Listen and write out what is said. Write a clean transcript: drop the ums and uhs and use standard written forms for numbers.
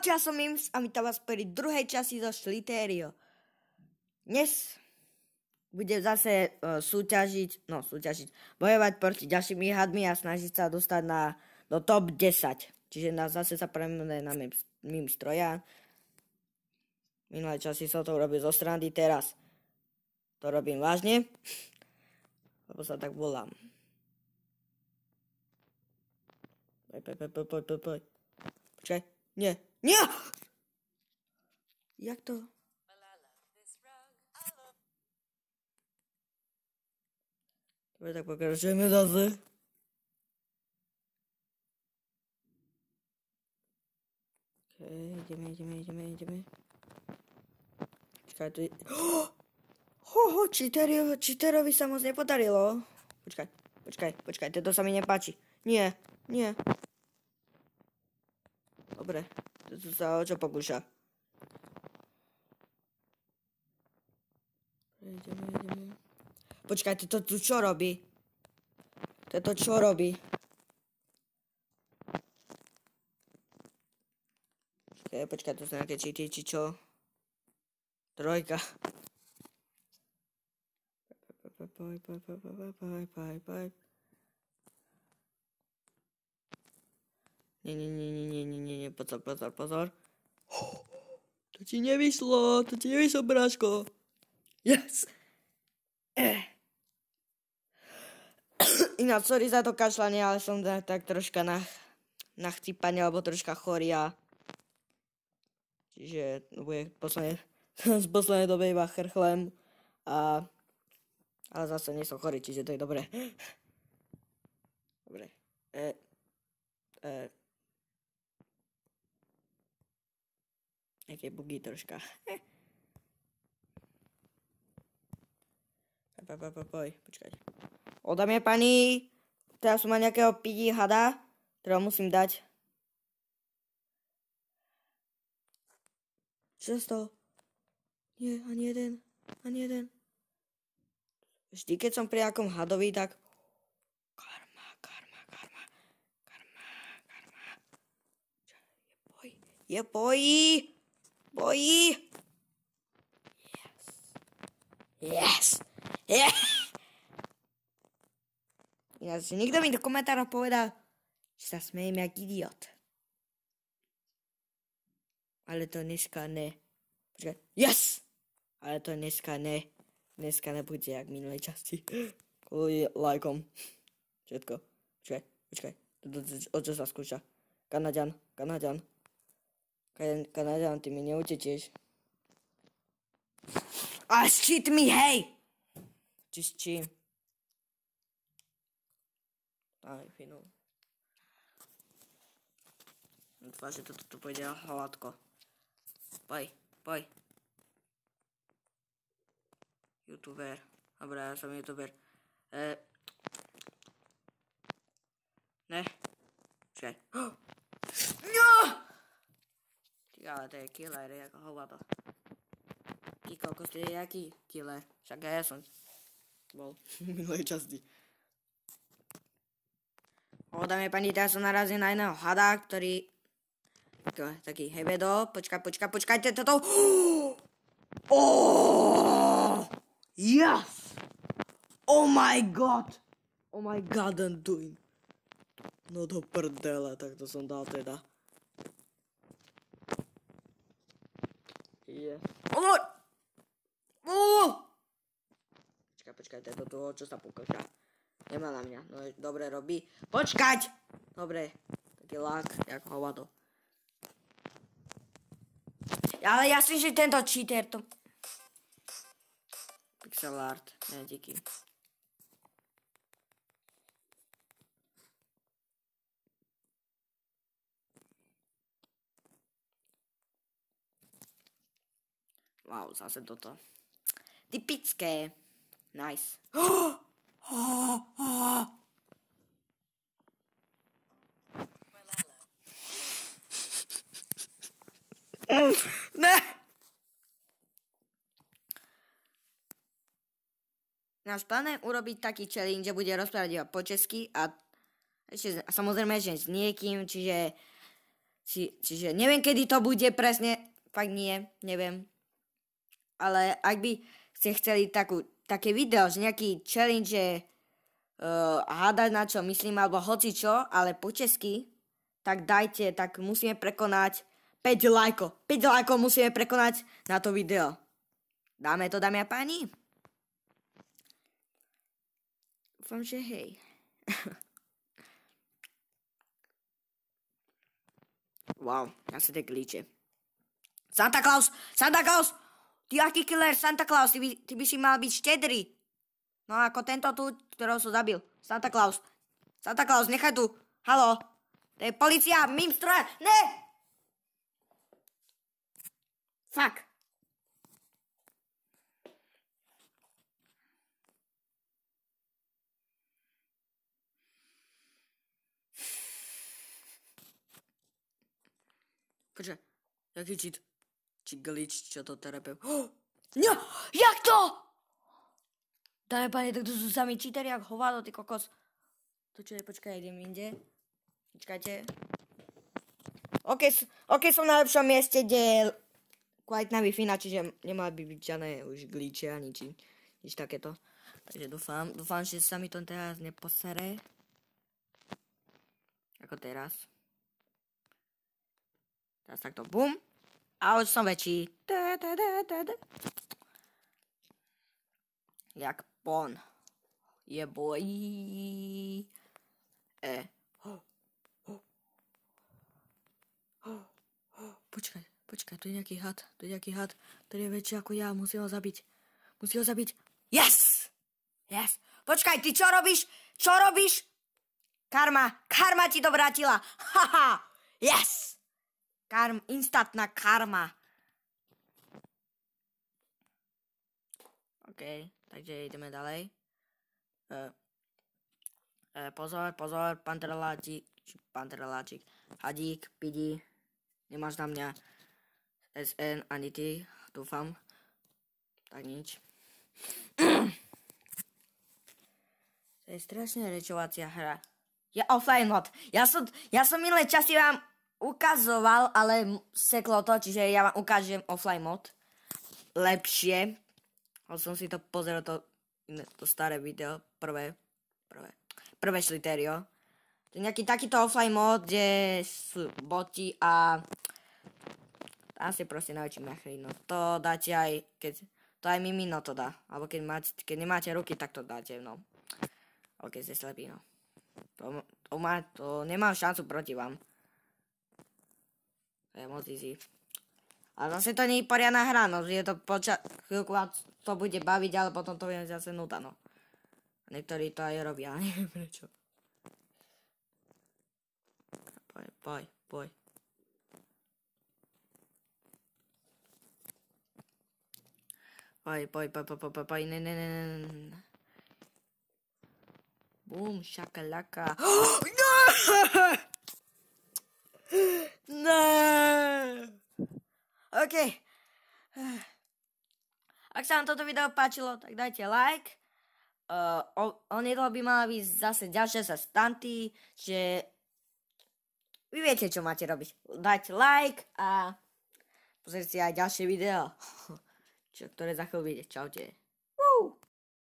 Čaute, ja som Mims a vítam vás pri druhej časti zo Šlitério. Dnes budem zase bojovať proti ďalšími hadmi a snažiť sa dostať do top 10. Čiže zase sa premenuje na Mims Trojan. Minulé časy som to urobil zo strany, teraz to robím vážne, lebo sa tak volám. Poď. Počkaj. Nie! Jak to? Dobre, tak pokračujeme zase. Ok, ideme. Počkaj, tu je... Cheaterovi sa moc nepodarilo. Počkaj, toto sa mi nepáči. Nie. Dobre, to sa o čo pokúša? Ideme. Počkajte, to tu čo robí? Toto čo robí? Počkaj, to sú nejaké cheaty, či čo? Trojka. Poj. Nie, pozor. To ti nevyšlo, bráško. Yes. Ináč, sorry za to kašľanie, ale som tak troška na chcípanie, alebo troška chorý a... Čiže bude z poslednej doby iba chrchlem a... Ale zase nie som chorý, čiže to je dobré. Dobre. Nejaké bugy troška. Počkaj. Oda mňa, pani. Teraz som mal nejakého pidi hada, ktorého musím dať. Čo z toho? Nie, ani jeden. Vždy, keď som pri akom hadovi, tak... Karma. Je bojí. Yes. Ináč, nikto mi do komentárov povedal, že sa smejem jak idiot. Ale to dneska ne. Počkaj. Yes! Ale to dneska ne. Dneska nebude jak minulej časti. Kvôli lajkom. Všetko. Počkaj. O čo sa skúša? Kanaďan, ty mi neutečeš. A s cheatmi, hej! Či s čím? Aj, fino. Dúfam, že toto tu pôjde hladko. Poj. YouTuber. Dobre, ja som YouTuber. Ne. Počkaj. No! Ty, ale to je killer, ako hovado. Ty kokos, to je jaký killer. Však aj ja som bol v minulej časti. Dáme pani, teraz som narazil na jedného hada, ktorý... Taký hebedo. Počkajte toto. Yes! Oh my god, I'm doing. No do prdele, tak to som dal teda. Yes. Počkaj, to je toho, čo sa pokúša. Nemá na mňa, no dobre robí. Počkať! Dobre, taký lák, jak hovado. Ale ja si, že tento cheater to... Pixel art, ne, díky. Wow, zase toto. Typické. Nice. Ne! Náš plán je urobiť taký challenge, že bude rozprávať iba po česky a ešte samozrejme, že s niekým, čiže Čiže neviem, kedy to bude presne, fakt nie, neviem. Ale ak by ste chceli také video, že nejaký challenge hádať na čo myslím, alebo hoci čo, ale po česky, tak dajte, tak musíme prekonať 5 lajkov. 5 lajkov musíme prekonať na to video. Dáme to, dámy a páni? Dúfam, že hej. Wow, ja sa tak líče. Santa Claus! Santa Claus! Ty aký killer, Santa Claus, ty by si mal byť štedrý. No ako tento tu, ktorého som zabil. Santa Claus. Santa Claus, nechaj tu. Haló. To je policia, mým stroja. Ne! Fuck. Počkaj, jaký cheat? Či glitch, čo to terapeu? No, jak to? Dáme pane, tak to sú sami cheateri, jak hovado, ty kokos. To čo je, počkaj, idem inde. Počkajte. OK, som na lepšom mieste, kde je kvalitná Wi-Fi, čiže nemá by byť žiadne už glitche ani nič takéto. Takže dúfam, že sa mi to teraz neposere. Ako teraz. Teraz takto, bum. A už som väčší. Jak pon. Je boj. Počkaj, to je nejaký had. Ktorý je väčší ako ja. Musím ho zabiť. Yes! Počkaj, ty čo robíš? Karma ti to vrátila. Haha! Yes! Instantná karma. OK, takže ideme ďalej. Pozor, pantereláčik. Hadík, pidi. Nemáš na mňa SN ani ty, dúfam. Tak nič. To je strašne rečovacia hra. Je offline mod. Ja som minulé časti vám ukazoval, ale seklo to, čiže ja vám ukážem offline mod. Lepšie. Som si to pozeral, to staré video, prvé šlitério. To je nejaký takýto offline mod, kde sú boti a tam si proste naučím na chvíľu. No to dáte aj, to aj Mimino to dá. Alebo keď nemáte ruky, tak to dáte, no. OK, ste slepí, no. To nemám šancu proti vám. To je moc easy. A zase to nie je poriadna hra, no. Je to chvíľku vás to bude baviť, ale potom to je zase nuda, no. Niektorí to aj robia, neviem prečo. Poj. Poj, ne. Bum, šakalaka. No! OK. Ak sa vám toto video páčilo, tak dajte like. Onedlho by mala byť zase ďalšia sa stanty, že vy viete, čo máte robiť. Dajte like a pozrite si aj ďalšie video, ktoré za chvíľu vyjde. Čaute.